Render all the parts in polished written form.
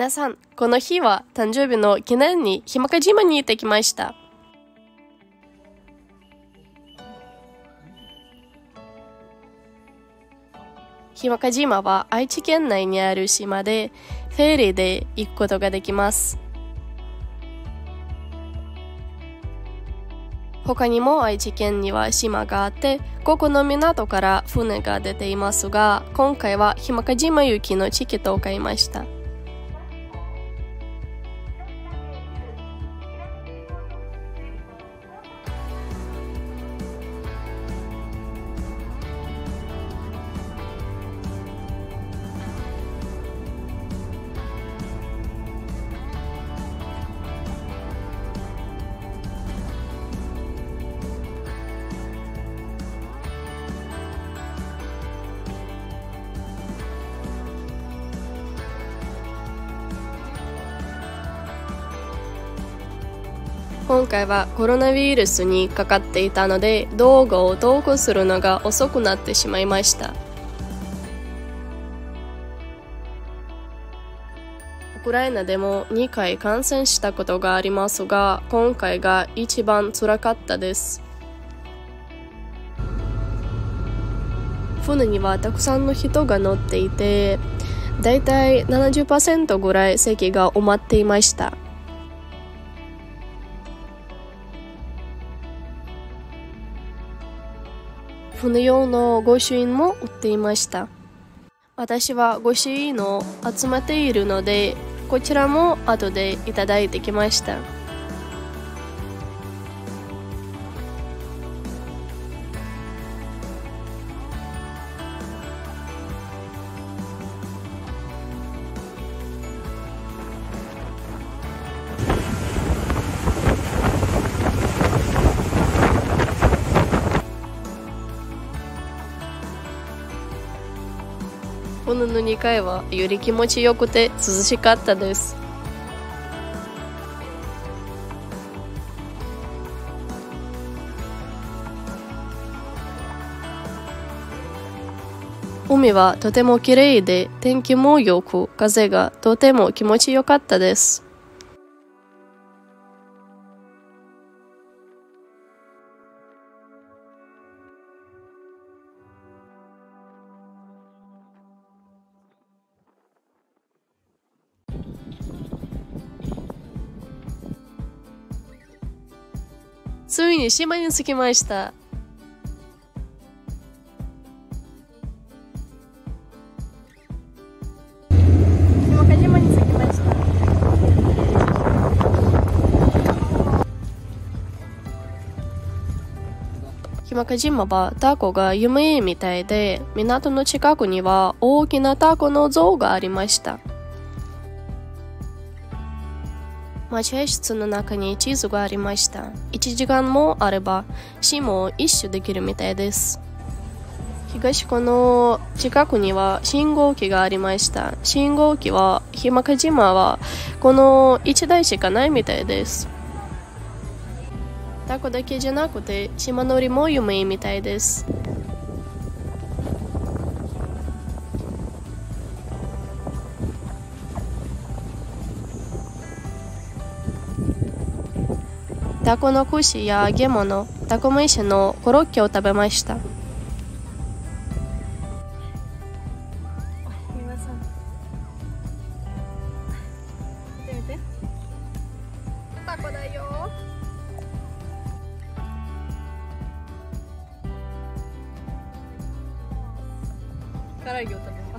皆さん、この日は誕生日の記念に日間賀島に行ってきました。日間賀島は愛知県内にある島で、フェリーで行くことができます。他にも愛知県には島があって、ここの港から船が出ていますが、今回は日間賀島行きのチケットを買いました。今回はコロナウイルスにかかっていたので動画を投稿するのが遅くなってしまいました。ウクライナでも2回感染したことがありますが、今回が一番辛かったです。船にはたくさんの人が乗っていて、だいたい 70% ぐらい席が埋まっていました。船用の御朱印も売っていました。私は御朱印を集めているので、こちらも後でいただいてきました。この2階はより気持ちよくて涼しかったです。海はとても綺麗で天気も良く、風がとても気持ちよかったです。ついに島に着きました。日間賀島に着きました。日間賀島はタコが有名みたいで、港の近くには大きなタコの像がありました。待合室の中に地図がありました。1時間もあれば島を一周できるみたいです。東湖の近くには信号機がありました。信号機は日間賀島はこの1台しかないみたいです。タコだけじゃなくて島のりも有名みたいです。タコの串や揚げ物、タコ飯のコロッケを食べました。タコだよ。唐揚げを食べます。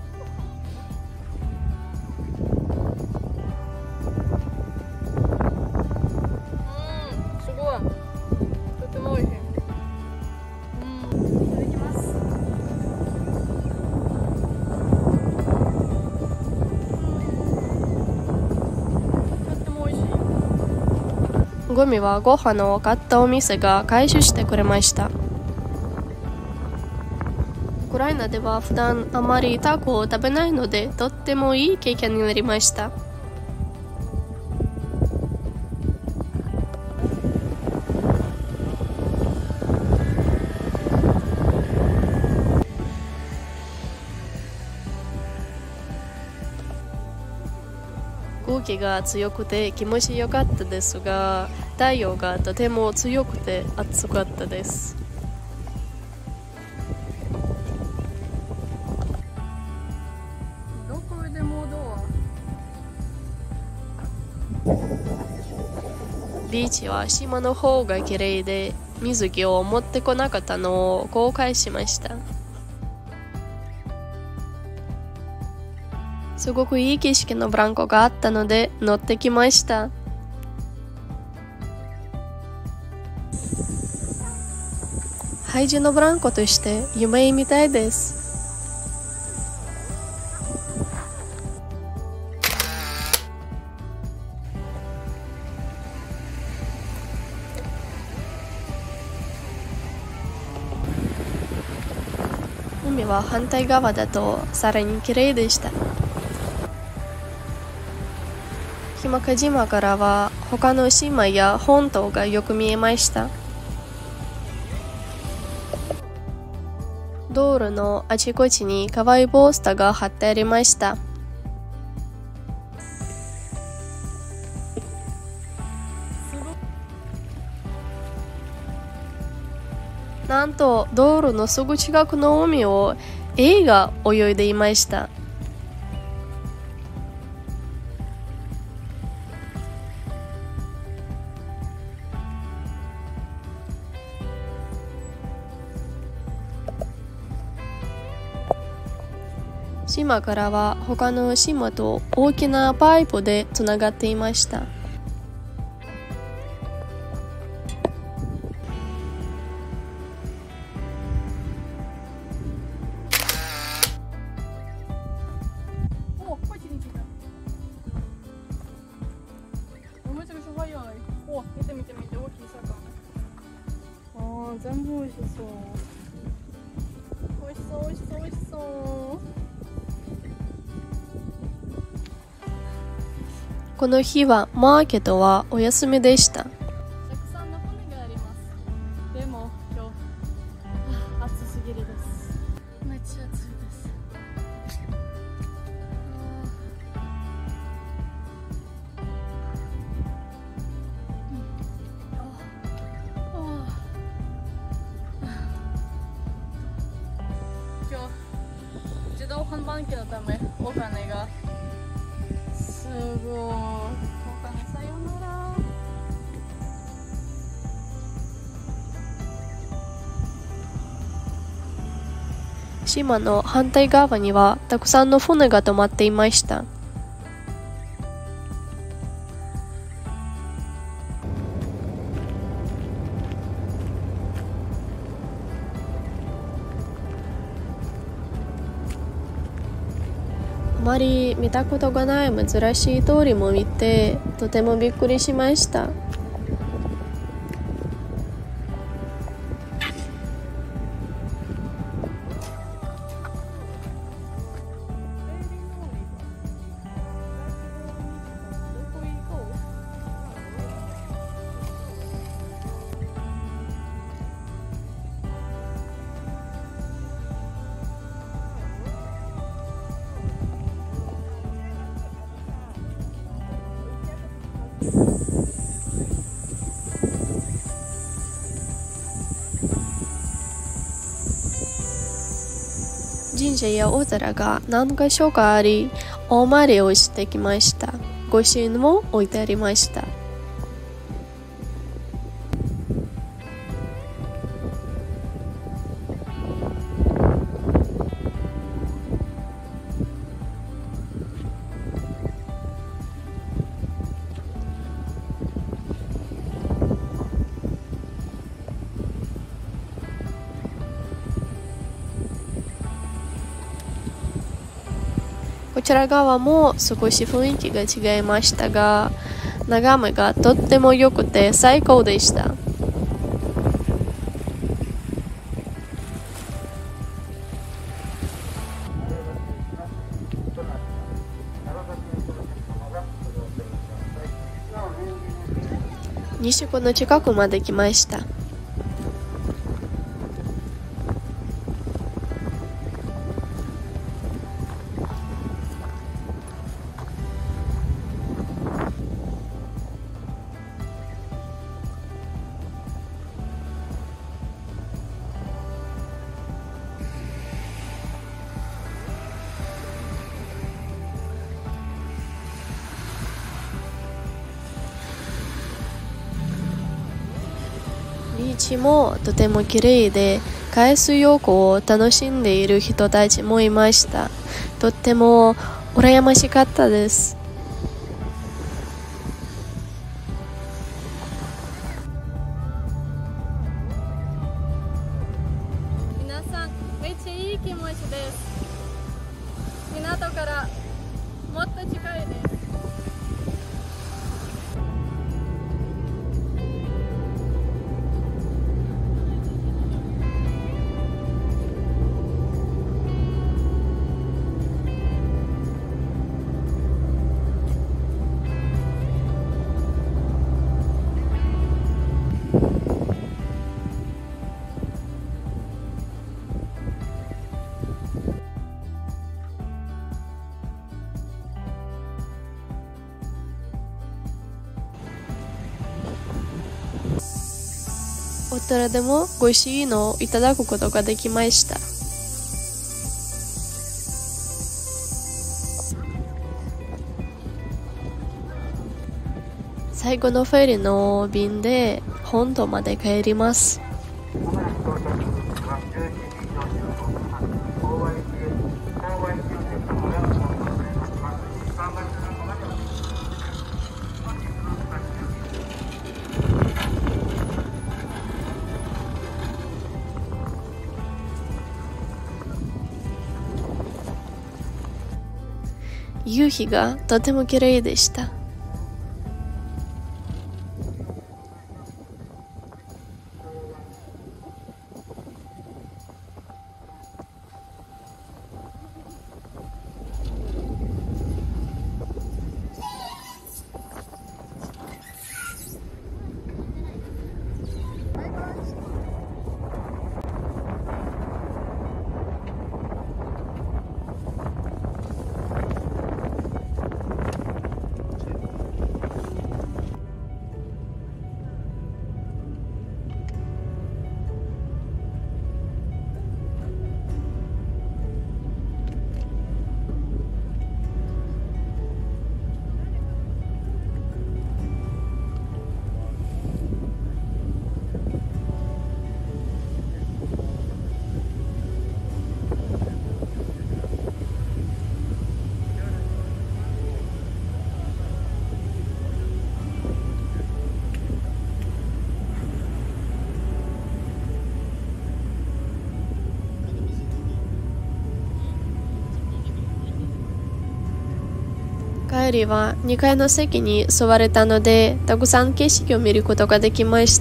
とても美味しい。いただきます。とっても美味しい。ゴミはご飯を買ったお店が回収してくれました。ウクライナでは普段あまりタコを食べないので、とってもいい経験になりました。 空気が強くて気持ちよかったですが、太陽がとても強くて暑かったです。 どこでもドア。 ビーチは島の方が綺麗で、水着を持ってこなかったのを後悔しました。すごくいい景色のブランコがあったので乗ってきました。ハイジのブランコとして夢みたいです。海は反対側だとさらに綺麗でした。日間賀島からは他の島や本島がよく見えました。道路のあちこちに可愛いポスターが貼ってありました。なんと道路のすぐ近くの海をエイが泳いでいました。島からは他の島と大きなパイプでつながっていました。 お、こっちに来た。めちゃくちゃ早い。お、見て見て見て、大きい魚。ああ、全部美味しそう。美味しそう美味しそう美味しそう。 この日はマーケットはお休みでした。 たくさんの船があります。でも今日暑すぎるです。めっちゃ暑いです。今日自動販売機のためお金がすごい。お金さよなら。 島の反対側にはたくさんの船が止まっていました。あまり見たことがない珍しい通りも見て、とてもびっくりしました。神社やお寺が何か所かあり、お参りをしてきました。御朱印も置いてありました。こちら側も少し雰囲気が違いましたが、眺めがとっても良くて最高でした。西湖の近くまで来ました。 ビーチもとても綺麗で、海水浴を楽しんでいる人たちもいました。とっても羨ましかったです。 皆さん、めっちゃいい気持ちです。港からもっと近いです。 お寺でもご支援をいただくことができました。最後のフェリーの便で本島まで帰ります。夕日がとても綺麗でした。帰りは2階の席に座れたので、たくさん景色を見ることができました。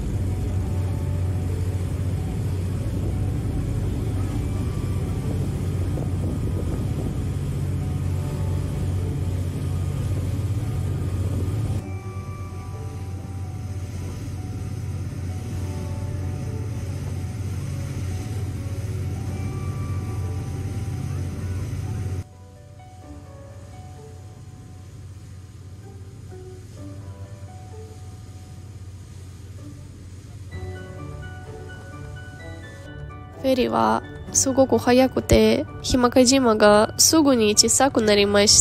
フェリーはすごく速くて、日間賀島がすぐに小さくなりました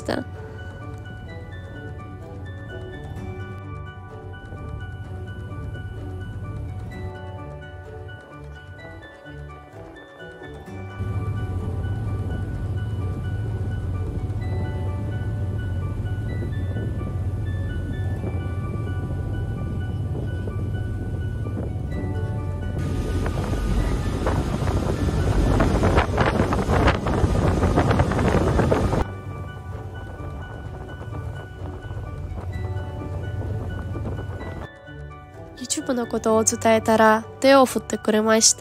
。YouTube のことを伝えたら手を振ってくれました。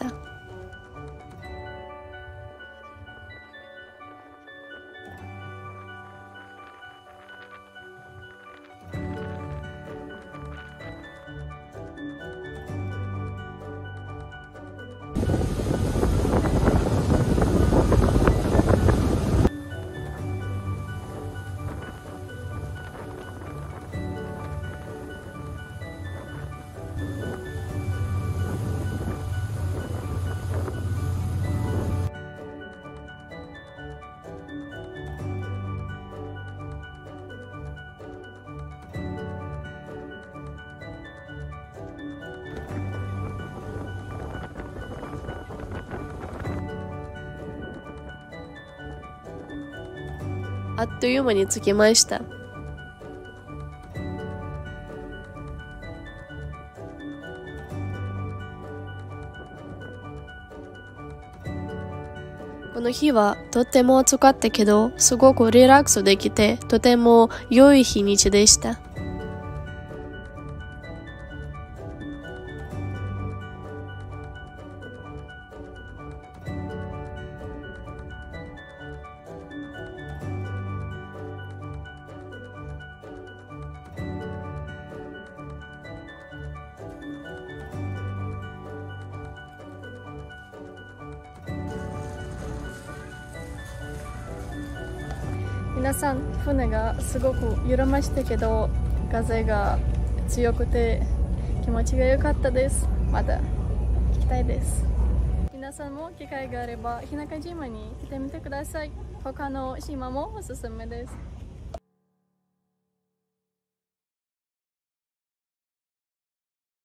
あっという間に着きました。この日はとっても暑かったけど、すごくリラックスできて、とても良い日にちでした。 皆さん、船がすごく揺れましたけど、風が強くて気持ちが良かったです。また行きたいです。皆さんも機会があれば日中島に来てみてください。他の島もおすすめです。